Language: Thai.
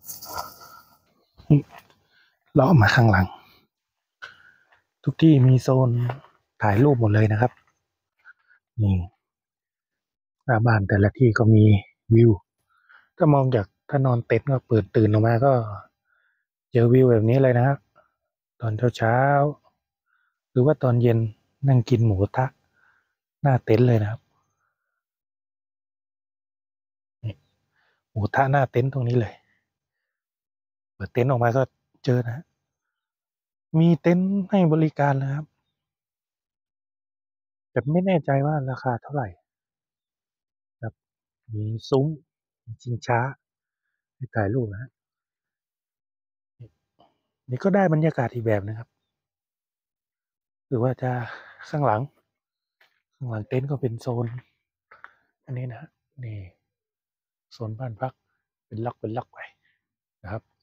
เลาะมาข้างหลังทุกที่มีโซนถ่ายรูปหมดเลยนะครับนี่หน้าบ้านแต่ละที่ก็มีวิวถ้ามองจากถ้านอนเต็นท์ก็เปิดตื่นออกมาก็เจอวิวแบบนี้เลยนะครับตอนเช้าหรือว่าตอนเย็นนั่งกินหมูกระทะหน้าเต็นท์เลยนะครับนี่หมูกระทะหน้าเต็นท์ตรงนี้เลยเปิดเต็นท์ออกมาก็เจอนะมีเต็นท์ให้บริการนะครับแต่ไม่แน่ใจว่าราคาเท่าไหร่ครับมีซุ้มมีชิงช้าให้ถ่ายรูปนะฮะนี่ก็ได้บรรยากาศอีกแบบนะครับหรือว่าจะข้างหลังข้างหลังเต็นท์ก็เป็นโซนอันนี้นะฮะนี่โซนบ้านพักเป็นล็อกไปนะครับ